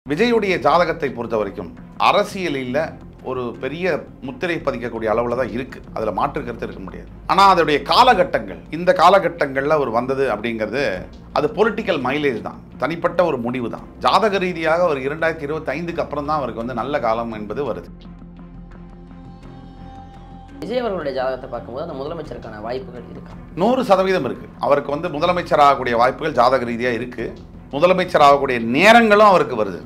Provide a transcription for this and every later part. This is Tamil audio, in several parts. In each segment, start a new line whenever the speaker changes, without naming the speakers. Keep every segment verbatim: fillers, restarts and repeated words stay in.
விஜயுடைய ஜாதகத்தை பொறுத்த வரைக்கும் அரசியலில் ஒரு பெரிய முத்திரை பதிக்கக்கூடிய அளவில் தான் இருக்குது. அதில் மாற்று கருத்து இருக்க முடியாது. ஆனால் அதோடைய காலகட்டங்கள், இந்த காலகட்டங்களில் அவர் வந்தது அப்படிங்கிறது அது பொலிட்டிக்கல் மைலேஜ் தான், தனிப்பட்ட ஒரு முடிவு தான். ஜாதக ரீதியாக ஒரு இரண்டாயிரத்தி இருபத்தி ஐந்துக்கு அப்புறம் தான் அவருக்கு வந்து நல்ல காலம் என்பது வருது.
விஜய் அவர்களுடைய ஜாதகத்தை பார்க்கும்போது அந்த முதலமைச்சருக்கான வாய்ப்புகள் இருக்கா?
நூறு சதவீதம் இருக்குது. அவருக்கு வந்து முதலமைச்சர் ஆகக்கூடிய வாய்ப்புகள் ஜாதக ரீதியாக இருக்குது. முதலமைச்சர் ஆகக்கூடிய நேரங்களும் அவருக்கு வருது.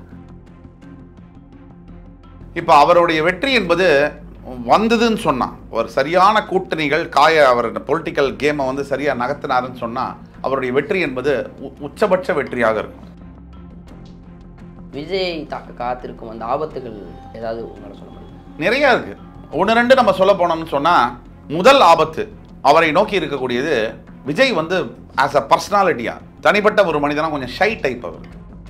இப்போ அவருடைய வெற்றி என்பது வந்ததுன்னு சொன்னால், ஒரு சரியான கூட்டணிகள் காய அவர் பொலிட்டிக்கல் கேமை வந்து சரியாக நகர்த்தினாருன்னு சொன்னால் அவருடைய வெற்றி என்பது உச்சபட்ச வெற்றியாக இருக்கும்.
விஜய் தாக்க காத்திருக்கும் அந்த ஆபத்துகள் ஏதாவது உங்களால் சொல்ல முடியும்?
நிறையா இருக்குது. ஒன்று ரெண்டு நம்ம சொல்ல போனோம்னு சொன்னால், முதல் ஆபத்து அவரை நோக்கி இருக்கக்கூடியது, விஜய் வந்து ஆஸ் அ பர்சனாலிட்டியாக தனிப்பட்ட ஒரு மனிதனாக கொஞ்சம் ஷை டைப். அவர்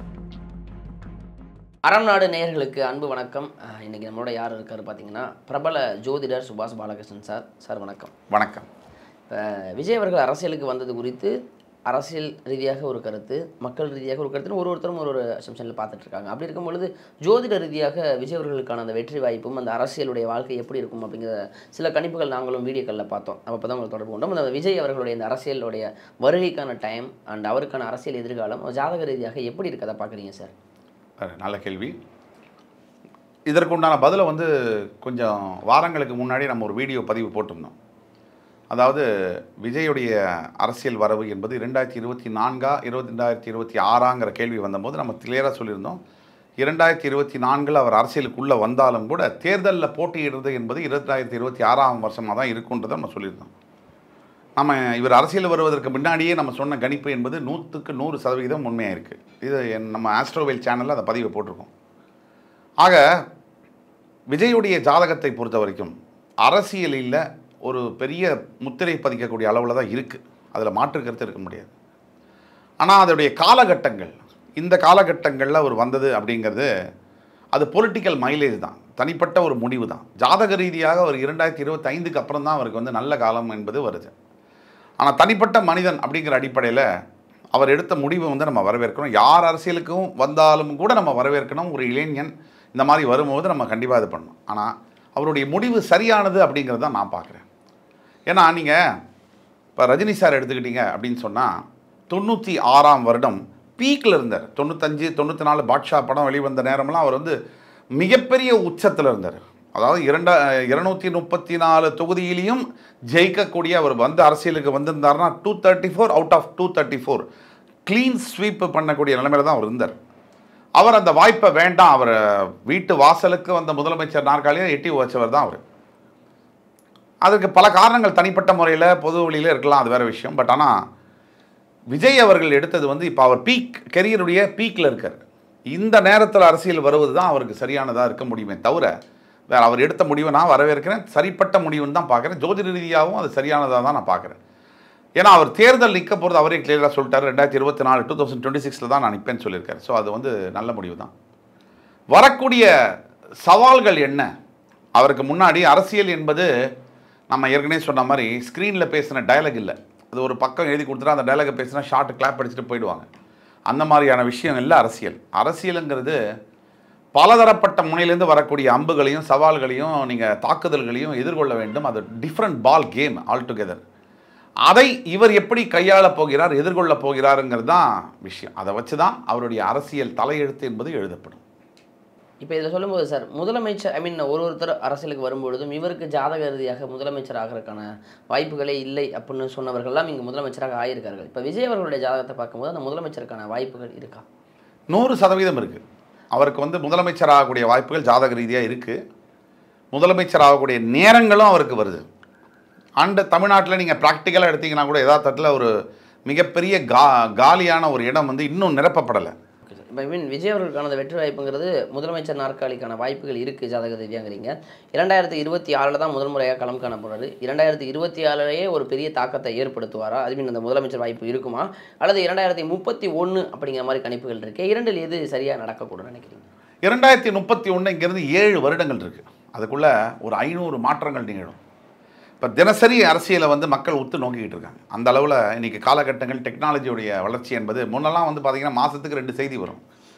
அறம் நாடு நேயர்களுக்கு அன்பு வணக்கம். இன்றைக்கி நம்மளோட யார் இருக்கார் பார்த்தீங்கன்னா, பிரபல ஜோதிடர் சுபாஷ் பாலகிருஷ்ணன் சார். சார் வணக்கம்.
வணக்கம்.
இப்போ விஜய் அவர்கள் அரசியலுக்கு வந்தது குறித்து அரசியல் ரீதியாக ஒரு கருத்து, மக்கள் ரீதியாக ஒரு கருத்துன்னு ஒரு ஒருத்தரும் ஒரு ஒரு அசம்ஷனில் பார்த்துட்ருக்காங்க. அப்படி இருக்கும் பொழுது ஜோதிட ரீதியாக விஜய் அவர்களுக்கான அந்த வெற்றி வாய்ப்பும் அந்த அரசியலுடைய வாழ்க்கை எப்படி இருக்கும் அப்படிங்கிற சில கணிப்புகள் நாங்களும் வீடியோக்களில் பார்த்தோம். அப்போ தான் உங்களுக்கு தொடர்பு கொண்டோம். அந்த விஜய் அவர்களுடைய இந்த அரசியலுடைய வருகைக்கான டைம் அண்ட் அவருக்கான அரசியல் எதிர்காலம் ஜாதக ரீதியாக எப்படி இருக்கதை பார்க்குறீங்க சார்?
நல்ல கேள்வி. இதற்குண்டான பதிலை வந்து கொஞ்சம் வாரங்களுக்கு முன்னாடி நம்ம ஒரு வீடியோ பதிவு போட்டிருந்தோம். அதாவது விஜயுடைய அரசியல் வரவு என்பது இரண்டாயிரத்தி இருபத்தி நான்கா இருபத்தி ரெண்டாயிரத்தி இருபத்தி ஆறாங்கிற கேள்வி வந்தபோது நம்ம கிளியராக சொல்லியிருந்தோம். இரண்டாயிரத்தி இருபத்தி நான்கில் அவர் அரசியலுக்குள்ளே வந்தாலும் கூட தேர்தலில் போட்டியிடுறது என்பது இரண்டாயிரத்தி இருபத்தி ஆறாம் வருஷமாக தான் இருக்குன்றதை நம்ம சொல்லியிருந்தோம். நம்ம இவர் அரசியல் வருவதற்கு முன்னாடியே நம்ம சொன்ன கணிப்பு என்பது நூற்றுக்கு நூறு சதவீதம் உண்மையாக இருக்குது. இது நம்ம ஆஸ்ட்ரோவேல் சேனலில் அந்த பதிவை போட்டிருக்கோம். ஆக விஜயுடைய ஜாதகத்தை பொறுத்த வரைக்கும் அரசியலில் ஒரு பெரிய முத்திரை பதிக்கக்கூடிய அளவில் தான் இருக்குது. அதில் மாற்று கருத்து இருக்க முடியாது. ஆனால் அதோடைய காலகட்டங்கள், இந்த காலகட்டங்களில் அவர் வந்தது அப்படிங்கிறது அது பொலிட்டிக்கல் மைலேஜ் தான், தனிப்பட்ட ஒரு முடிவு தான். ஜாதக ரீதியாக ஒரு இரண்டாயிரத்தி இருபத்தி ஐந்துக்கு அப்புறம் தான் அவருக்கு வந்து நல்ல காலம் என்பது வருது. ஆனால் தனிப்பட்ட மனிதன் அப்படிங்கிற அடிப்படையில் அவர் எடுத்த முடிவை வந்து நம்ம வரவேற்கணும். யார் அரசியலுக்கும் வந்தாலும் கூட நம்ம வரவேற்கணும். ஒரு இளைஞன் இந்த மாதிரி வரும்போது நம்ம கண்டிப்பாக இது பண்ணணும். ஆனால் அவருடைய முடிவு சரியானது அப்படிங்கிறது தான் நான் பார்க்குறேன். ஏன்னா நீங்கள் இப்போ ரஜினி சார் எடுத்துக்கிட்டீங்க அப்படின்னு சொன்னால், தொண்ணூற்றி ஆறாம் வருடம் பீக்கில் இருந்தார். தொண்ணூத்தஞ்சு தொண்ணூற்றி நாலு பாட்ஷா படம் வெளிவந்த நேரமெல்லாம் அவர் வந்து மிகப்பெரிய உச்சத்தில் இருந்தார். அதாவது இரண்டா இருநூற்றி முப்பத்தி நாலு தொகுதியிலையும் ஜெயிக்கக்கூடிய அவர் வந்து அரசியலுக்கு வந்திருந்தாருன்னா two thirty four out of two thirty four clean sweep பண்ணக்கூடிய நிலைமையில் தான் அவர் இருந்தார். அவர் அந்த வாய்ப்பை வேண்டாம், அவர் வீட்டு வாசலுக்கு வந்த முதலமைச்சர் நாற்காலியை எட்டி வச்சவர் தான் அவர். அதுக்கு பல காரணங்கள் தனிப்பட்ட முறையில் பொது வழியில் இருக்கலாம், அது வேறு விஷயம். பட் ஆனால் விஜய் அவர்கள் எடுத்தது வந்து இப்போ அவர் பீக் கெரியருடைய பீக்கில் இருக்கார். இந்த நேரத்தில் அரசியல் வருவது தான் அவருக்கு சரியானதாக இருக்க முடியுமே தவிர வேறு அவர் எடுத்த முடிவை நான் வரவேற்கிறேன். சரிப்பட்ட முடிவுன்னு தான் பார்க்குறேன். ஜோதிட ரீதியாகவும் அது சரியானதாக தான் நான் பார்க்குறேன். ஏன்னா அவர் தேர்தல் நிற்க போகிறது அவரே கிளியராக சொல்லிட்டார். ரெண்டாயிரத்தி இருபத்தி நாலு டூ தௌசண்ட் டுவெண்ட்டி சிக்ஸில் தான் நான் நிற்பேன்னு சொல்லியிருக்காரு. ஸோ அது வந்து நல்ல முடிவு தான். வரக்கூடிய சவால்கள் என்ன? அவருக்கு முன்னாடி அரசியல் என்பது நம்ம ஏற்கனவே சொன்ன மாதிரி ஸ்க்ரீனில் பேசின டயலாக் இல்லை. அது ஒரு பக்கம் எழுதி கொடுத்துட்டா அந்த டயலாகை பேசினா ஷார்ட் கிளாப் அடிச்சுட்டு போயிடுவாங்க. அந்த மாதிரியான விஷயம் இல்லை அரசியல். அரசியலுங்கிறது பலதரப்பட்ட முனையிலேருந்து வரக்கூடிய அம்புகளையும் சவால்களையும் நீங்கள் தாக்குதல்களையும் எதிர்கொள்ள வேண்டும். அது different ball game altogether. அதை இவர் எப்படி கையாளப் போகிறார், எதிர்கொள்ளப் போகிறாருங்கிறது தான் விஷயம். அதை வச்சு தான் அவருடைய அரசியல் தலையெழுத்து என்பது எழுதப்படும்.
இப்போ இதில் சொல்லும்போது சார், முதலமைச்சர் ஐ மீன் ஒரு ஒருத்தர் அரசியலுக்கு வரும்பொழுதும் இவருக்கு ஜாதக ரீதியாக முதலமைச்சர் ஆகிறதுக்கான வாய்ப்புகளே இல்லை அப்படின்னு சொன்னவர்கள்லாம் இங்கே முதலமைச்சராக ஆகியிருக்கார்கள். இப்போ விஜய் அவர்களுடைய ஜாதகத்தை பார்க்கும்போது அந்த முதலமைச்சருக்கான வாய்ப்புகள் இருக்கா?
நூறு சதவீதம் இருக்குது. அவருக்கு வந்து முதலமைச்சர் ஆகக்கூடிய வாய்ப்புகள் ஜாதக ரீதியாக இருக்குது. முதலமைச்சர் ஆகக்கூடிய நேரங்களும் அவருக்கு வருது. அண்டு தமிழ்நாட்டில் நீங்கள் ப்ராக்டிக்கலாக எடுத்திங்கன்னா கூட யதார்த்தத்தில் ஒரு மிகப்பெரிய கா காலியான ஒரு இடம் வந்து இன்னும் நிரப்பப்படலை.
இப்போ ஐ மீன் விஜய் அவர்களுக்கான அந்த வெற்றி வாய்ப்புங்கிறது முதலமைச்சர் நாற்காலிக்கான வாய்ப்புகள் இருக்குது ஜாதக ரீதியாங்கிறீங்க. இரண்டாயிரத்தி இருபத்தி ஆறில் தான் முதல் முறையாக களம் காண போகிறாரு. இரண்டாயிரத்தி இருபத்தி ஆறிலேயே ஒரு பெரிய தாக்கத்தை ஏற்படுத்துவாரா? அது மீன் அந்த முதலமைச்சர் வாய்ப்பு இருக்குமா, அல்லது இரண்டாயிரத்தி முப்பத்தி ஒன்று அப்படிங்கிற மாதிரி கணிப்புகள் இருக்குது? இரண்டில் எது சரியாக நடக்கக்கூடாதுன்னு நினைக்கிறீங்க?
இரண்டாயிரத்தி முப்பத்தி ஒன்று இங்கேருந்து ஏழு வருடங்கள் இருக்குது. அதுக்குள்ளே ஒரு ஐநூறு மாற்றங்கள் நிகழும். இப்போ தினசரி அரசியலை வந்து மக்கள் உத்து நோக்கிக்கிட்டு இருக்காங்க. அந்த அளவில் இன்றைக்கி காலகட்டங்கள் டெக்னாலஜியுடைய வளர்ச்சி என்பது முன்னெல்லாம் வந்து பார்த்திங்கன்னா மாதத்துக்கு ரெண்டு செய்தி வரும்.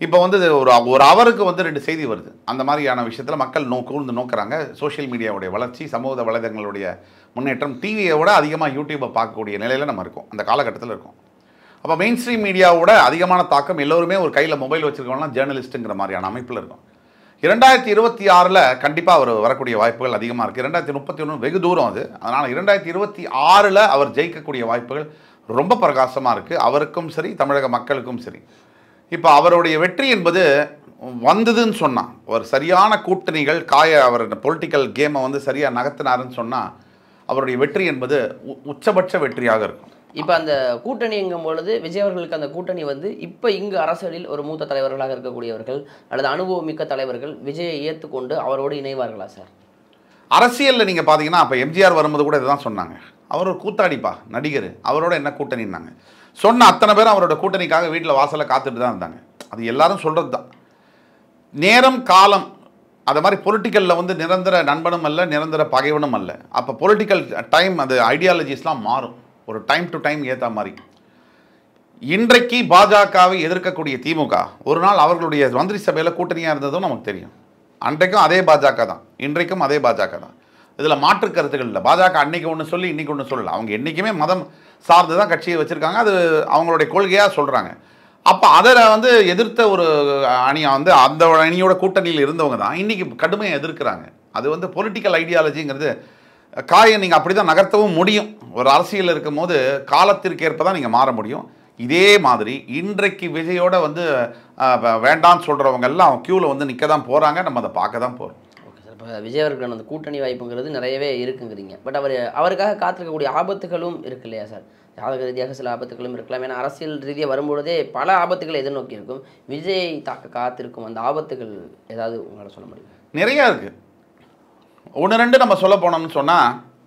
இப்போ வந்து ஒரு ஒரு அவருக்கு வந்து ரெண்டு செய்தி வருது. அந்த மாதிரியான விஷயத்தில் மக்கள் நோ கூர்ந்து நோக்குறாங்க. சோஷியல் மீடியாவுடைய வளர்ச்சி, சமூக வலைதளங்களுடைய முன்னேற்றம், டிவியை விட அதிகமாக யூடியூப்பை பார்க்கக்கூடிய நிலையில் நம்ம இருக்கோம், அந்த காலகட்டத்தில் இருக்கோம். அப்போ மெயின் ஸ்ட்ரீம் மீடியாவோட அதிகமான தாக்கம் எல்லோருமே ஒரு கையில் மொபைல் வச்சுருக்கவங்களாம் ஜேர்னலிஸ்ட்டுங்கிற மாதிரியான அமைப்பில் இருக்கும். இரண்டாயிரத்தி இருபத்தி ஆறில் கண்டிப்பாக அவர் வரக்கூடிய வாய்ப்புகள் அதிகமாக இருக்குது. இரண்டாயிரத்தி முப்பத்தி ஒன்று வெகு தூரம் அது. அதனால் இரண்டாயிரத்தி இருபத்தி ஆறில் அவர் ஜெயிக்கக்கூடிய வாய்ப்புகள் ரொம்ப பிரகாசமாக இருக்குது, அவருக்கும் சரி தமிழக மக்களுக்கும் சரி. இப்போ அவருடைய வெற்றி என்பது வந்ததுன்னு சொன்னால், ஒரு சரியான கூட்டணிகள் காய அவர் பொலிட்டிக்கல் கேமை வந்து சரியாக நகர்த்தினாருன்னு சொன்னால் அவருடைய வெற்றி என்பது உச்சபட்ச வெற்றியாக இருக்கும்.
இப்போ அந்த கூட்டணிங்கும் பொழுது விஜய் அவர்களுக்கு அந்த கூட்டணி வந்து இப்போ இங்கு அரசியலில் ஒரு மூத்த தலைவர்களாக இருக்கக்கூடியவர்கள் அல்லது அனுபவமிக்க தலைவர்கள் விஜயை ஏற்றுக்கொண்டு அவரோடு இணைவார்களா சார்?
அரசியலில் நீங்கள் பார்த்தீங்கன்னா அப்போ எம்ஜிஆர் வரும்போது கூட இதுதான் சொன்னாங்க, அவர் ஒரு கூத்தாடிப்பா நடிகர், அவரோட என்ன கூட்டணின்னாங்க. சொன்ன அத்தனை பேரும் அவரோட கூட்டணிக்காக வீட்டில் வாசலில் காத்துட்டு தான் இருந்தாங்க. அது எல்லாரும் சொல்கிறது தான். நேரம் காலம் அது மாதிரி பொலிட்டிக்கலில் வந்து நிரந்தர நண்பனும் அல்ல, நிரந்தர பகைவனும் அல்ல. அப்போ பொலிட்டிக்கல் டைம் அது ஐடியாலஜிஸ்லாம் மாறும், ஒரு டைம் டு டைம் ஏற்ற மாதிரி. இன்றைக்கு பாஜகவை எதிர்க்கக்கூடிய திமுக ஒரு நாள் அவர்களுடைய மந்திரி சபையில் கூட்டணியாக இருந்ததும் நமக்கு தெரியும். அன்றைக்கும் அதே பாஜக தான், இன்றைக்கும் அதே பாஜக தான். இதில் மாற்று கருத்துக்கள் இல்லை. பாஜக அன்னைக்கு ஒன்று சொல்லி இன்றைக்கி ஒன்று சொல்லலை. அவங்க என்றைக்குமே மதம் சார்ந்து தான் கட்சியை வச்சுருக்காங்க, அது அவங்களுடைய கொள்கையாக சொல்கிறாங்க. அப்போ அதில் வந்து எதிர்த்த ஒரு அணியை வந்து அந்த அணியோட கூட்டணியில் இருந்தவங்க தான் இன்றைக்கி கடுமையாக எதிர்க்கிறாங்க. அது வந்து பொலிட்டிக்கல் ஐடியாலஜிங்கிறது காயை நீங்கள் அப்படி தான் நகர்த்தவும் முடியும். ஒரு அரசியல் இருக்கும் போது காலத்திற்கு ஏற்ப தான் நீங்கள் மாற முடியும். இதே மாதிரி இன்றைக்கு விஜயோட வந்து வேண்டான்னு சொல்கிறவங்க எல்லாம் அவங்க க்யூவில் வந்து நிற்க தான் போகிறாங்க, நம்ம அதை பார்க்க தான் போகிறோம்.
Okay sir. இப்போ விஜய் அவர்கள் அந்த கூட்டணி வாய்ப்புங்கிறது நிறையவே இருக்குங்கிறீங்க. பட் அவர் அவருக்காக காத்திருக்கக்கூடிய ஆபத்துகளும் இருக்கு இல்லையா சார்? ஜாதக ரீதியாக சில ஆபத்துகளும் இருக்கலாம். ஏன்னா அரசியல் ரீதியாக வரும்பொழுதே பல ஆபத்துகளை எதிர்நோக்கி இருக்கும். விஜயை தாக்க காத்திருக்கும் அந்த ஆபத்துகள் ஏதாவது உங்களால் சொல்ல முடியும்?
நிறையா இருக்குது. ஒன்று ரெண்டு நம்ம சொல்ல போனோம்னு சொன்னால்,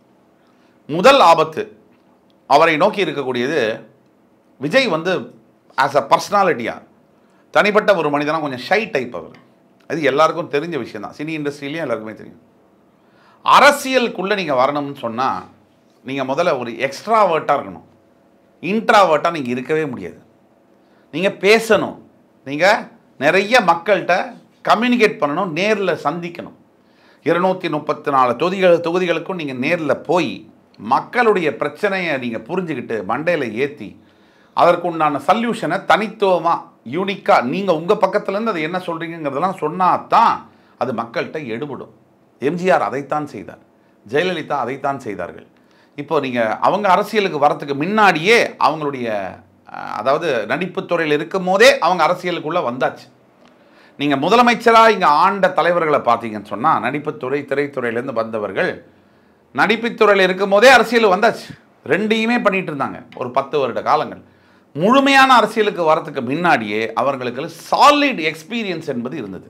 முதல் ஆபத்து அவரை நோக்கி இருக்கக்கூடியது, விஜய் வந்து ஆஸ் அ பர்சனாலிட்டியாக தனிப்பட்ட ஒரு மனிதனாக கொஞ்சம் ஷை டைப். அவர் அது எல்லாருக்கும் தெரிஞ்ச விஷயம் தான், சினி இண்டஸ்ட்ரியிலையும் எல்லாருக்குமே தெரியும். அரசியலுக்குள்ளே நீங்கள் வரணும்னு சொன்னால் நீங்கள் முதல்ல ஒரு எக்ஸ்ட்ராவர்ட்டாக இருக்கணும். இன்ட்ராவர்ட்டாக நீங்கள் இருக்கவே முடியாது. நீங்கள் பேசணும், நீங்கள் நிறைய மக்கள்கிட்ட கம்யூனிகேட் பண்ணணும், நேரில் சந்திக்கணும். இருநூற்றி முப்பத்தி நாலு தொகுதிகள் தொகுதிகளுக்கும் நீங்கள் நேரில் போய் மக்களுடைய பிரச்சனையை நீங்கள் புரிஞ்சுக்கிட்டு மண்டையில் ஏற்றி அதற்குண்டான சல்யூஷனை தனித்துவமாக யூனிக்காக நீங்கள் உங்கள் பக்கத்துலேருந்து அது என்ன சொல்கிறீங்கிறதெல்லாம் சொன்னால் தான் அது மக்கள்கிட்ட எடுபடும். எம்ஜிஆர் அதைத்தான் செய்தார், ஜெயலலிதா அதைத்தான் செய்தார்கள். இப்போ நீங்கள் அவங்க அரசியலுக்கு வரத்துக்கு முன்னாடியே அவங்களுடைய அதாவது நடிப்புத்துறையில் இருக்கும் போதே அவங்க அரசியலுக்குள்ளே வந்தாச்சு. நீங்கள் முதலமைச்சராக இங்கே ஆண்ட தலைவர்களை பார்த்தீங்கன்னு சொன்னால் நடிப்புத்துறை திரைத்துறையிலேருந்து வந்தவர்கள் நடிப்புத்துறையில் இருக்கும் போதே அரசியல் வந்தாச்சு. ரெண்டையுமே பண்ணிகிட்டு இருந்தாங்க ஒரு பத்து வருட காலங்கள். முழுமையான அரசியலுக்கு வரத்துக்கு முன்னாடியே அவர்களுக்கு சாலிட் எக்ஸ்பீரியன்ஸ் என்பது இருந்தது.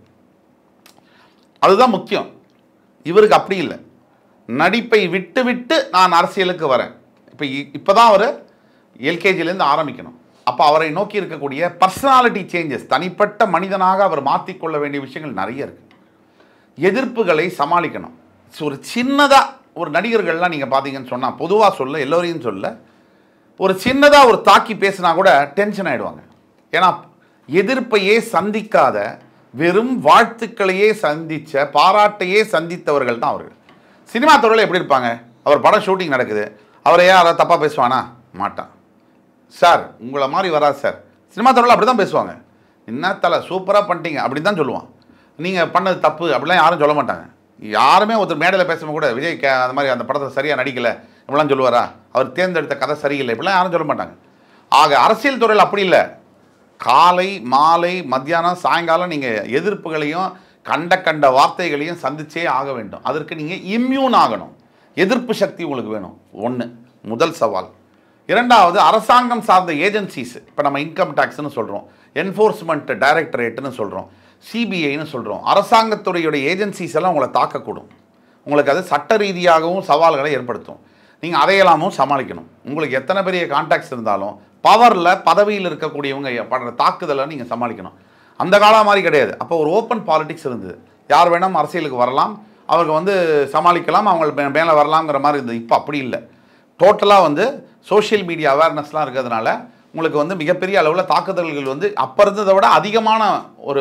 அதுதான் முக்கியம். இவருக்கு அப்படி இல்லை. நடிப்பை விட்டு விட்டு நான் அரசியலுக்கு வரேன். இப்போ இப்போ தான் அவர் எல்கேஜிலேருந்து ஆரம்பிக்கணும். அப்போ அவரை நோக்கி இருக்கக்கூடிய பர்சனாலிட்டி சேஞ்சஸ், தனிப்பட்ட மனிதனாக அவர் மாற்றிக்கொள்ள வேண்டிய விஷயங்கள் நிறைய இருக்குது. எதிர்ப்புகளை சமாளிக்கணும். ஒரு சின்னதாக ஒரு நடிகர்கள்லாம் நீங்கள் பார்த்தீங்கன்னு சொன்னால், பொதுவாக சொல்ல எல்லோரையும் சொல்ல, ஒரு சின்னதாக ஒரு தாக்கி பேசினா கூட டென்ஷன் ஆகிடுவாங்க. ஏன்னா எதிர்ப்பையே சந்திக்காத, வெறும் வாழ்த்துக்களையே சந்தித்த, பாராட்டையே சந்தித்தவர்கள் தான் அவர்கள். சினிமா துறையில் எப்படி இருப்பாங்க? அவர் படம் ஷூட்டிங் நடக்குது, அவரையே அதை தப்பாக பேசுவானா? மாட்டான். சார் உங்களை மாதிரி வராது சார். சினிமா துறையில் அப்படி தான் பேசுவாங்க. என்ன தலை சூப்பராக பண்ணிட்டீங்க அப்படி தான் சொல்லுவான். நீங்கள் பண்ணது தப்பு அப்படிலாம் யாரும் சொல்ல மாட்டாங்க. யாருமே ஒருத்தர் மேடையில் பேசும்போது கூட விஜய் கே அந்த மாதிரி அந்த படத்தை சரியாக நடிக்கலை இப்படிலாம் சொல்லுவாரா? அவர் தேர்ந்தெடுத்த கதை சரியில்லை இப்படிலாம் யாரும் சொல்ல மாட்டாங்க. ஆக அரசியல் துறையில் அப்படி இல்லை. காலை மாலை மத்தியானம் சாயங்காலம் நீங்கள் எதிர்ப்புகளையும் கண்ட கண்ட வார்த்தைகளையும் சந்திச்சே ஆக வேண்டும். அதற்கு நீங்கள் இம்யூன் ஆகணும். எதிர்ப்பு சக்தி உங்களுக்கு வேணும். ஒன்று முதல் சவால். இரண்டாவது, அரசாங்கம் சார்ந்த ஏஜென்சிஸ், இப்போ நம்ம இன்கம் டேக்ஸ்னு சொல்கிறோம், என்ஃபோர்ஸ்மெண்ட் டைரக்டரேட்னு சொல்கிறோம், சிபிஐன்னு சொல்கிறோம். அரசாங்கத்துறையுடைய ஏஜென்சிஸ் எல்லாம் உங்களை தாக்கக்கூடும். உங்களுக்கு அது சட்ட ரீதியாகவும் சவால்களை ஏற்படுத்தும். நீங்கள் அதையெல்லாமும் சமாளிக்கணும். உங்களுக்கு எத்தனை பெரிய கான்டாக்ட்ஸ் இருந்தாலும் பவரில் பதவியில் இருக்கக்கூடியவங்க படுற தாக்குதலை நீங்கள் சமாளிக்கணும். அந்த காலம் மாதிரி கிடையாது. அப்போ ஒரு ஓப்பன் பாலிடிக்ஸ் இருந்தது. யார் வேணாலும் அரசியலுக்கு வரலாம், அவங்க வந்து சமாளிக்கலாம், அவங்க மேலே வரலாங்கிற மாதிரி இருந்தது. இப்போ அப்படி இல்லை. டோட்டலாக வந்து சோஷியல் மீடியா அவேர்னஸ்லாம் இருக்கிறதுனால உங்களுக்கு வந்து மிகப்பெரிய அளவில் தாக்குதல்கள் வந்து அப்போ இருந்ததை விட அதிகமான ஒரு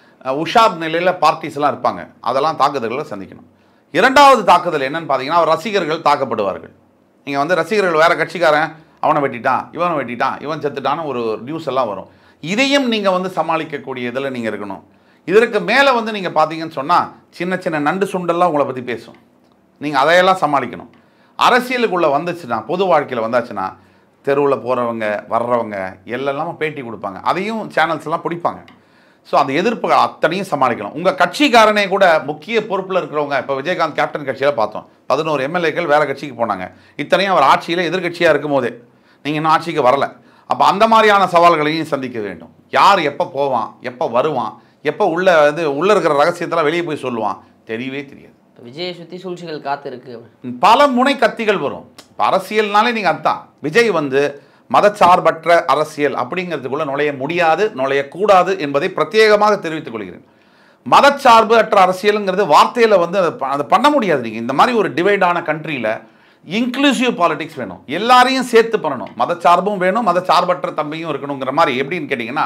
உஷார் நிலையில் பார்ட்டிஸ் எல்லாம் இருப்பாங்க. அதெல்லாம் தாக்குதல்களை சந்திக்கணும். இரண்டாவது தாக்குதல் என்னன்னு பார்த்தீங்கன்னா, ரசிகர்கள் தாக்கப்படுவார்கள். நீங்கள் வந்து ரசிகர்கள் வேற கட்சிக்காரன் அவனை வெட்டிட்டான், இவனை வெட்டிட்டான், இவன் செத்துட்டான்னு ஒரு நியூஸ் எல்லாம் வரும். இதையும் நீங்கள் வந்து சமாளிக்கக்கூடிய இதில் நீங்கள் இருக்கணும். இதற்கு மேலே வந்து நீங்கள் பார்த்தீங்கன்னு சொன்னால் சின்ன சின்ன நண்டு சுண்டெல்லாம் உங்களை பற்றி பேசும். நீங்கள் அதையெல்லாம் சமாளிக்கணும். அரசியலுக்குள்ளே வந்துச்சுன்னா, பொது வாழ்க்கையில் வந்தாச்சுன்னா, தெருவில் போகிறவங்க வர்றவங்க எல்லாம் பேட்டி கொடுப்பாங்க. அதையும் சேனல்ஸ் எல்லாம் பிடிப்பாங்க. ஸோ அந்த எதிர்ப்புகள் அத்தனையும் சமாளிக்கணும். உங்கள் கட்சிக்காரனே கூட முக்கிய பொறுப்பில் இருக்கிறவங்க, இப்போ விஜயகாந்த் கேப்டன் கட்சியில் பார்த்தோம், பதினோரு எம்எல்ஏக்கள் வேறு கட்சிக்கு போனாங்க. இத்தனையும் அவர் ஆட்சியில் எதிர்கட்சியாக இருக்கும் போதே, நீங்கள் இன்னும் ஆட்சிக்கு வரலை. அப்போ அந்த மாதிரியான சவால்களையும் சந்திக்க வேண்டும். யார் எப்போ போவான், எப்போ வருவான், எப்போ உள்ள வந்து உள்ளே இருக்கிற ரகசியத்தெல்லாம் வெளியே போய் சொல்லுவான், தெரியவே தெரியாது.
விஜயை சுற்றி சூழ்ச்சிகள் காத்திருக்கு.
பல முனை கத்திகள் வரும். இப்போ அரசியல்னாலே நீங்கள் அதுதான். விஜய் வந்து மதச்சார்பற்ற அரசியல் அப்படிங்கிறதுக்குள்ள நுழைய முடியாது, நுழையக்கூடாது என்பதை பிரத்யேகமாக தெரிவித்துக் கொள்கிறேன். மதச்சார்பு அற்ற அரசியலுங்கிறது வார்த்தையில் வந்து அதை பண்ண முடியாது. நீங்கள் இந்த மாதிரி ஒரு டிவைடான கண்ட்ரியில் இன்க்ளூசிவ் பாலிடிக்ஸ் வேணும். எல்லாரையும் சேர்த்து பண்ணணும். மதச்சார்பும் வேணும், மதச்சார்பற்ற தன்மையும் இருக்கணுங்கிற மாதிரி. எப்படின்னு கேட்டிங்கன்னா,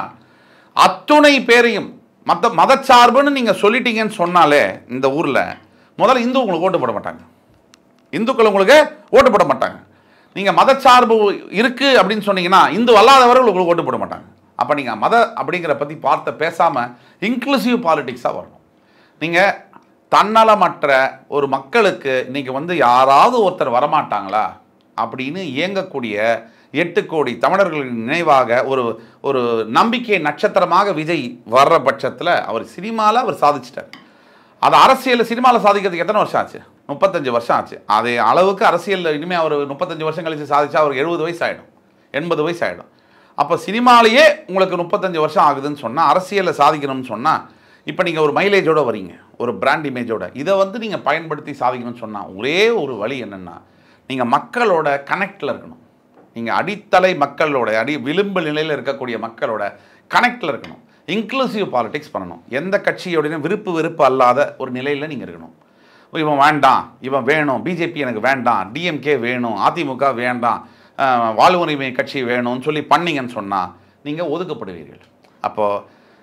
அத்துணை பேரையும் மற்ற மதச்சார்புன்னு நீங்கள் சொல்லிட்டீங்கன்னு சொன்னாலே இந்த ஊரில் முதல்ல இந்து உங்களுக்கு ஓட்டு போட மாட்டாங்க. இந்துக்கள் உங்களுக்கு ஓட்டு போட மாட்டாங்க. நீங்கள் மதச்சார்பு இருக்குது அப்படின்னு சொன்னீங்கன்னா இந்து அல்லாதவர்கள் உங்களுக்கு ஓட்டு போட மாட்டாங்க. அப்போ நீங்கள் மத அப்படிங்கிற பற்றி பார்த்து பேசாமல் இன்க்ளூசிவ் பாலிடிக்ஸாக வரணும். நீங்கள் தன்னலமற்ற ஒரு மக்களுக்கு இன்றைக்கி வந்து யாராவது ஒருத்தர் வரமாட்டாங்களா அப்படின்னு இயங்கக்கூடிய எட்டு கோடி தமிழர்களின் நினைவாக ஒரு ஒரு நம்பிக்கை நட்சத்திரமாக விஜய் வர்ற பட்சத்தில் அவர் சினிமாவில் அவர் சாதிச்சிட்டார். அது அரசியல் சினிமாவில் சாதிக்கிறதுக்கு எத்தனை வருஷம் ஆச்சு? முப்பத்தஞ்சு வருஷம் ஆச்சு. அதே அளவுக்கு அரசியல் இனிமேல் அவர் முப்பத்தஞ்சு வருஷம் கழித்து சாதிச்சா அவருக்கு எழுபது வயசு ஆகிடும், எண்பது வயசு ஆகிடும். அப்போ சினிமாலேயே உங்களுக்கு முப்பத்தஞ்சு வருஷம் ஆகுதுன்னு சொன்னால், அரசியலில் சாதிக்கணும்னு சொன்னால், இப்போ நீங்கள் ஒரு மைலேஜோடு வரீங்க, ஒரு பிராண்ட் இமேஜோட, இதை வந்து நீங்கள் பயன்படுத்தி சாதிக்கணும்னு சொன்னால் ஒரே ஒரு வழி என்னென்னா, நீங்கள் மக்களோட கனெக்டில் இருக்கணும். நீங்கள் அடித்தலை மக்களோட, அடி விளிம்பு நிலையில் இருக்கக்கூடிய மக்களோட கனெக்டில் இருக்கணும். இன்க்ளூசிவ் பாலிடிக்ஸ் பண்ணணும். எந்த கட்சியோடையும் விருப்பு வெறுப்பு அல்லாத ஒரு நிலையில் நீங்கள் இருக்கணும். இவன் வேண்டாம், இவன் வேணும், பிஜேபி எனக்கு வேண்டாம், டிஎம்கே வேணும், அதிமுக வேண்டாம், வாழ்வுரிமை கட்சி வேணும்னு சொல்லி பண்ணிங்கன்னு சொன்னால் நீங்கள் ஒதுக்கப்படுவீர்கள். அப்போது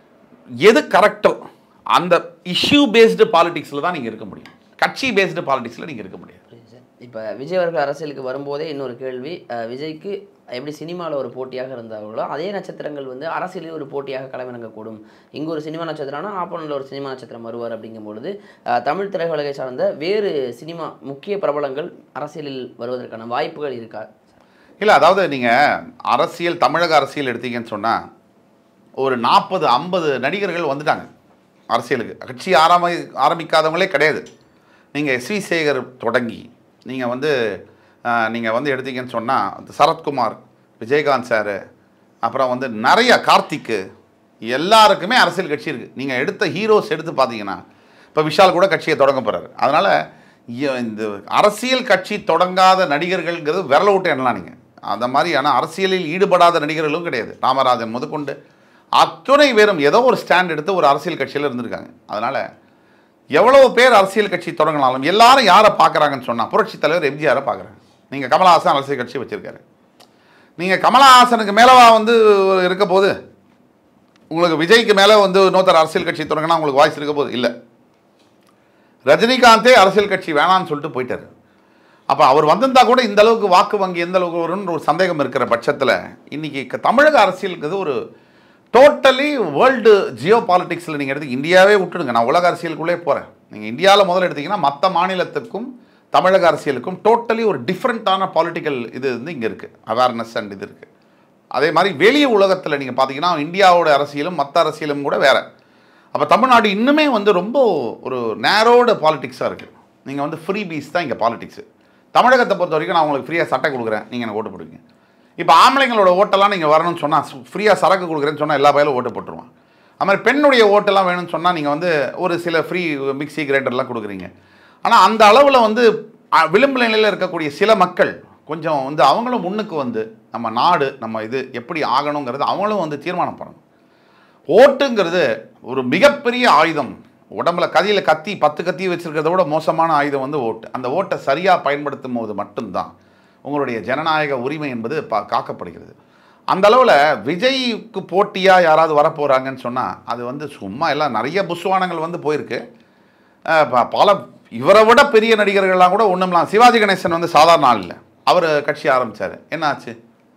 எது கரெக்டோ அந்த இஷ்யூ பேஸ்டு பாலிடிக்ஸில் தான் நீங்கள் இருக்க முடியும். கட்சி பேஸ்டு பாலிடிக்ஸில் நீங்கள் இருக்க முடியாது.
இப்போ விஜய் அவர்கள் அரசியலுக்கு வரும்போதே இன்னொரு கேள்வி, விஜய்க்கு எப்படி சினிமாவில் ஒரு போட்டியாக இருந்தார்களோ அதே நட்சத்திரங்கள் வந்து அரசியலில் ஒரு போட்டியாக களமிறங்கக்கூடும். இங்கே ஒரு சினிமா நட்சத்திரம்னா ஆப்போனண்ட்டில் ஒரு சினிமா நட்சத்திரம் வருவார். அப்படிங்கும்பொழுது தமிழ் திரையுலகை சார்ந்த வேறு சினிமா முக்கிய பிரபலங்கள் அரசியலில் வருவதற்கான வாய்ப்புகள் இருக்கா?
இல்லை, அதாவது நீங்கள் அரசியல் தமிழக அரசியல் எடுத்தீங்கன்னு சொன்னால் ஒரு நாற்பது ஐம்பது நடிகர்கள் வந்துட்டாங்க அரசியலுக்கு. கட்சி ஆரம்பி ஆரம்பிக்காதவங்களே கிடையாது. நீங்கள் எஸ் வி சேகர் தொடங்கி நீங்கள் வந்து நீங்கள் வந்து எடுத்தீங்கன்னு சொன்னால் சரத்குமார், விஜயகாந்த் சார், அப்புறம் வந்து நிறைய கார்த்திக்கு, எல்லாருக்குமே அரசியல் கட்சி இருக்குது. நீங்கள் எடுத்த ஹீரோஸ் எடுத்து பார்த்தீங்கன்னா இப்போ விஷால் கூட கட்சியை தொடங்க போகிறாரு. அதனால் இந்த அரசியல் கட்சி தொடங்காத நடிகர்கள்ங்கிறது விரல விட்டு எண்ணலாம் நீங்கள். அந்த மாதிரியான அரசியலில் ஈடுபடாத நடிகர்களும் கிடையாது. ராமராஜன் முதற்கொண்டு அத்துணை பேரும் ஏதோ ஒரு ஸ்டாண்ட் எடுத்து ஒரு அரசியல் கட்சியில் இருந்திருக்காங்க. அதனால் எவ்வளோ பேர் அரசியல் கட்சி தொடங்கினாலும் எல்லாரும் யாரை பார்க்குறாங்கன்னு சொன்னால் புரட்சி தலைவர் எம்ஜிஆரை பார்க்குறாங்க. நீங்கள் கமலஹாசன் அரசியல் கட்சி வச்சுருக்காரு. நீங்கள் கமலஹாசனுக்கு மேலவா வந்து இருக்க போது உங்களுக்கு விஜய்க்கு மேலே வந்து இன்னொருத்தர் அரசியல் கட்சி தொடங்கினா உங்களுக்கு வாய்ஸ் இருக்க போது இல்லை. ரஜினிகாந்தே அரசியல் கட்சி வேணான்னு சொல்லிட்டு போயிட்டார். அப்போ அவர் வந்திருந்தால் கூட இந்த அளவுக்கு வாக்கு வங்கி எந்த அளவுக்கு வரும்னு ஒரு சந்தேகம் இருக்கிற பட்சத்தில் இன்றைக்கி தமிழக அரசியலுங்கிறது ஒரு டோட்டலி வேர்ல்டு ஜியோ பாலிட்டிக்ஸில் நீங்கள் எடுத்து இந்தியாவே விட்டுடுங்க. நான் உலக அரசியலுக்குள்ளே போகிறேன். நீங்கள் இந்தியாவில் முதல்ல எடுத்திங்கன்னா மற்ற மாநிலத்துக்கும் தமிழக அரசியலுக்கும் டோட்டலி ஒரு டிஃப்ரெண்ட்டான பாலிட்டிக்கல் இது வந்து இங்கே இருக்குது, அவேர்னஸ் அண்ட் இது இருக்குது. அதே மாதிரி வெளிய உலகத்தில் நீங்கள் பார்த்தீங்கன்னா இந்தியாவோட அரசியலும் மற்ற அரசியலும் கூட வேறு. அப்போ தமிழ்நாடு இன்னுமே வந்து ரொம்ப ஒரு நேரோட பாலிட்டிக்ஸாக இருக்குது. நீங்கள் வந்து ஃப்ரீ பீஸ் தான் இங்கே பாலிட்டிக்ஸு. தமிழகத்தை பொறுத்த வரைக்கும் நான் உங்களுக்கு ஃப்ரீயாக சட்டை கொடுக்குறேன், நீங்கள் எனக்கு ஓட்டு போடுவீங்க. இப்போ ஆம்பளைங்களோட ஓட்டெல்லாம் நீங்கள் வரணும்னு சொன்னால் ஃப்ரீயாக சரக்கு கொடுக்குறேன்னு சொன்னால் எல்லா பயிலும் ஓட்டு போட்டுருவான். அது மாதிரி பெண்ணுடைய ஓட்டெல்லாம் வேணும்னு சொன்னால் நீங்கள் வந்து ஒரு சில ஃப்ரீ மிக்சி கிரைண்டர்லாம் கொடுக்குறீங்க. ஆனால் அந்த அளவில் வந்து விளிம்பு நிலையில் இருக்கக்கூடிய சில மக்கள் கொஞ்சம் வந்து அவங்களும் முன்னுக்கு வந்து நம்ம நாடு நம்ம இது எப்படி ஆகணுங்கிறது அவங்களும் வந்து தீர்மானம் பண்ணணும். ஓட்டுங்கிறது ஒரு மிகப்பெரிய ஆயுதம். உடம்புல கதியில் கத்தி பத்து கத்தி வச்சுருக்கிறத விட மோசமான ஆயுதம் வந்து ஓட்டு. அந்த ஓட்டை சரியாக பயன்படுத்தும் போது மட்டும்தான் உங்களுடைய ஜனநாயக உரிமை என்பது பா காக்கப்படுகிறது. அந்த அளவில் விஜய்க்கு போட்டியாக யாராவது வரப்போகிறாங்கன்னு சொன்னால் அது வந்து சும்மா எல்லாம் நிறைய புஸ்வானங்கள் வந்து போயிருக்கு. அஹ் ப- பல இவரை விட பெரிய நடிகர்கள்லாம் கூட ஒன்றும்லாம். சிவாஜி கணேசன் வந்து சாதாரண ஆள் இல்லை. அவர் கட்சி ஆரம்பித்தார். என்ன ஆச்சு?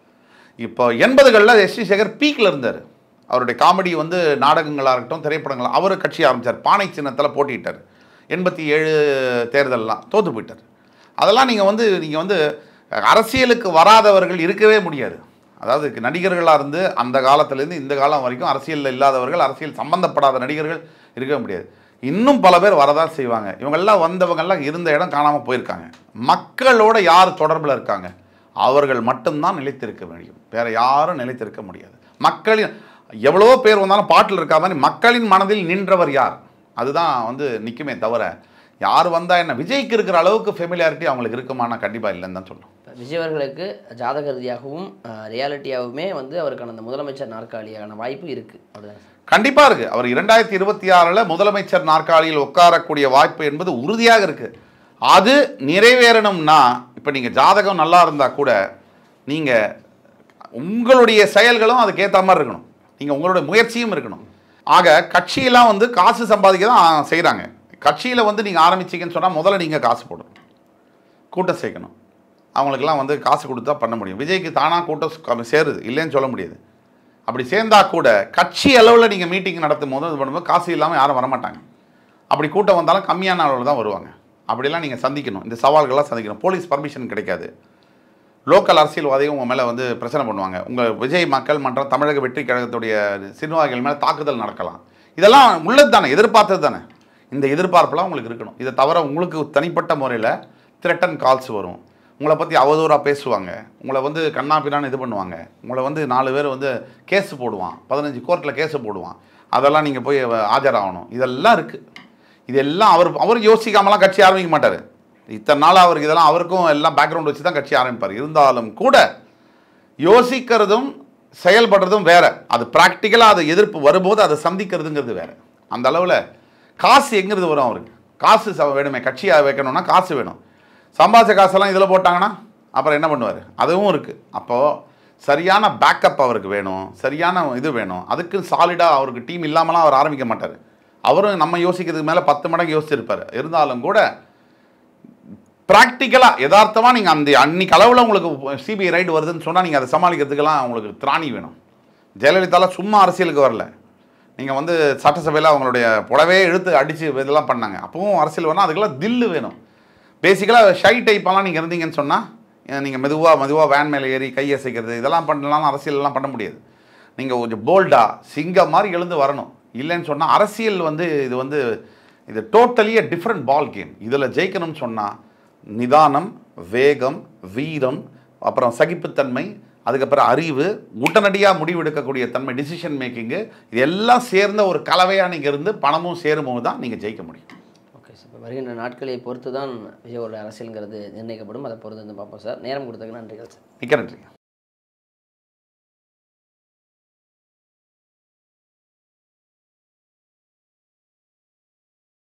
இப்போ எண்பதுகளில் எஸ் வி சேகர் பீக்கில் இருந்தார். அவருடைய காமெடி வந்து நாடகங்களாக இருக்கட்டும், திரைப்படங்கள், அவர் கட்சி ஆரம்பித்தார். பானை சின்னத்தில் போட்டிட்டார். எண்பத்தி ஏழு தேர்தலெலாம் தோற்று போயிட்டார். அதெல்லாம் நீங்கள் வந்து நீங்கள் வந்து அரசியலுக்கு வராதவர்கள் இருக்கவே முடியாது. அதாவது நடிகர்களாக இருந்து அந்த காலத்துலேருந்து இந்த காலம் வரைக்கும் அரசியலில் இல்லாதவர்கள், அரசியல் சம்பந்தப்படாத நடிகர்கள் இருக்கவே முடியாது. இன்னும் பல பேர் வரதான் செய்வாங்க. இவங்கெல்லாம் வந்தவங்கெல்லாம் இருந்த இடம் காணாமல் போயிருக்காங்க. மக்களோட யார் தொடர்பில் இருக்காங்க அவர்கள் மட்டும்தான் நிலைத்திருக்க முடியும். வேற யாரும் நிலைத்திருக்க முடியாது. மக்களின் எவ்வளவோ பேர் வந்தாலும் பாட்டில் இருக்கா மாதிரி மக்களின் மனதில் நின்றவர் யார், அதுதான் வந்து நிற்குமே தவிர யார் வந்தால் என்ன. விஜய்க்கு இருக்கிற அளவுக்கு ஃபெமிலியாரிட்டி அவங்களுக்கு இருக்குமானா கண்டிப்பாக இல்லைன்னு தான் சொல்லணும்.
விஜய் அவர்களுக்கு ஜாதக ரீதியாகவும் ரியாலிட்டியாகவுமே வந்து அவருக்கான அந்த முதலமைச்சர் நாற்காலியான வாய்ப்பு இருக்குது. அப்படிதான்
கண்டிப்பாக இருக்குது. அவர் இரண்டாயிரத்தி இருபத்தி ஆறில் முதலமைச்சர் நாற்காலியில் உட்காரக்கூடிய வாய்ப்பு என்பது உறுதியாக இருக்குது. அது நிறைவேறணும்னா இப்போ நீங்கள் ஜாதகம் நல்லா இருந்தால் கூட நீங்கள் உங்களுடைய செயல்களும் அதுக்கேற்ற மாதிரி இருக்கணும். நீங்கள் உங்களுடைய முயற்சியும் இருக்கணும். ஆக கட்சியெல்லாம் வந்து காசு சம்பாதிக்க தான் செய்கிறாங்க. கட்சியில் வந்து நீங்கள் ஆரம்பிச்சிங்கன்னு சொன்னால் முதல்ல நீங்கள் காசு போடணும், கூட்டம் சேர்க்கணும். அவங்களுக்கெல்லாம் வந்து காசு கொடுத்தா பண்ண முடியும். விஜய்க்கு தானாக கூட்டம் சேருது, இல்லைன்னு சொல்ல முடியாது. அப்படி சேர்ந்தா கூட கட்சி அளவில் நீங்கள் மீட்டிங் நடத்தும் போது இது பண்ணும்போது காசு இல்லாமல் யாரும் வரமாட்டாங்க. அப்படி கூட்டம் வந்தாலும் கம்மியான அளவில் தான் வருவாங்க. அப்படிலாம் நீங்கள் சந்திக்கணும். இந்த சவால்கள்லாம் சந்திக்கணும். போலீஸ் பர்மிஷன் கிடைக்காது. லோக்கல் அரசியல்வாதிகள் உங்கள் மேலே வந்து பிரச்சனை பண்ணுவாங்க. உங்கள் விஜய் மக்கள் மன்றம், தமிழக வெற்றி கழகத்துடைய சிறுவாய்கள் மேலே தாக்குதல் நடக்கலாம். இதெல்லாம் உள்ளது தானே, எதிர்பார்த்தது தானே. இந்த எதிர்பார்ப்பெல்லாம் உங்களுக்கு இருக்கணும். இதை தவிர உங்களுக்கு தனிப்பட்ட முறையில் த்ரெட்டன் கால்ஸ் வரும். உங்களை பற்றி அவதூறாக பேசுவாங்க. உங்களை வந்து கண்ணா பின்னான்னு இது பண்ணுவாங்க. உங்களை வந்து நாலு பேர் வந்து கேஸ் போடுவான், பதினஞ்சு கோர்ட்டில் கேஸு போடுவான். அதெல்லாம் நீங்கள் போய் ஆஜராகணும். இதெல்லாம் இருக்குது. இதெல்லாம் அவர் அவர் யோசிக்காமலாம் கட்சி ஆரம்பிக்க மாட்டார். இத்தனை நாள் அவருக்கு இதெல்லாம் அவருக்கும் எல்லாம் பேக்ரவுண்ட் வச்சு தான் கட்சி ஆரம்பிப்பார். இருந்தாலும் கூட யோசிக்கிறதும் செயல்படுறதும் வேற. அது ப்ராக்டிக்கலாக அது எதிர்ப்பு வரும்போது அதை சந்திக்கிறதுங்கிறது வேற. அந்த அளவில் காசு எங்கிறது வரும் அவருக்கு. காசு வேணுமே, கட்சியாக வைக்கணும்னா காசு வேணும். சம்பாதிச்ச காசெல்லாம் இதில் போட்டாங்கன்னா அப்புறம் என்ன பண்ணுவார்? அதுவும் இருக்குது. அப்போது சரியான பேக்கப் அவருக்கு வேணும், சரியான இது வேணும். அதுக்கு சாலிடாக அவருக்கு டீம் இல்லாமலாம் அவர் ஆரம்பிக்க மாட்டார். அவரும் நம்ம யோசிக்கிறதுக்கு மேலே பத்து மடங்கு யோசிச்சிருப்பார். இருந்தாலும் கூட ப்ராக்டிக்கலாக யதார்த்தமாக நீங்கள் அந்த அன்னைக்கு அளவில் உங்களுக்கு சிபிஐ ரைடு வருதுன்னு சொன்னால் நீங்கள் அதை சமாளிக்கிறதுக்கெல்லாம் உங்களுக்கு திராணி வேணும். ஜெயலலிதாலாம் சும்மா அரசியலுக்கு வரல. நீங்கள் வந்து சட்டசபையில் அவங்களுடைய புடவே இழுத்து அடித்து இதெல்லாம் பண்ணாங்க. அப்பவும் அரசியல் வரணும். அதுக்கெல்லாம் தில்லு வேணும். பேசிக்கலாக ஷை டைப்பெல்லாம் நீங்கள் இருந்தீங்கன்னு சொன்னால் நீங்கள் மெதுவாக மெதுவாக வேன் மேலே ஏறி கையசைக்கிறது இதெல்லாம் பண்ணலாம், அரசியலெல்லாம் பண்ண முடியாது. நீங்கள் கொஞ்சம் போல்டாக சிங்கம் மாதிரி எழுந்து வரணும். இல்லைன்னு சொன்னால் அரசியல் வந்து இது வந்து இது totally a different ball game. இதில் ஜெயிக்கணும்னு சொன்னால் நிதானம், வேகம், வீரம், அப்புறம் சகிப்புத்தன்மை, அதுக்கப்புறம் அறிவு, உடனடியாக முடிவெடுக்கக்கூடிய தன்மை, டிசிஷன் மேக்கிங்கு, இது எல்லாம் சேர்ந்த ஒரு கலவையாக நீங்கள் இருந்து பணமும் சேரும்போது தான் நீங்கள் ஜெயிக்க முடியும்.
Okay sir. இப்போ வருகின்ற நாட்களை பொறுத்து தான் விஜயோட அரசியலுங்கிறது நிர்ணயிக்கப்படும். அதை பொறுத்து வந்து பார்ப்போம் சார். நேரம் கொடுத்ததுக்கு நன்றிகள் சார்.
மிக்க நன்றி.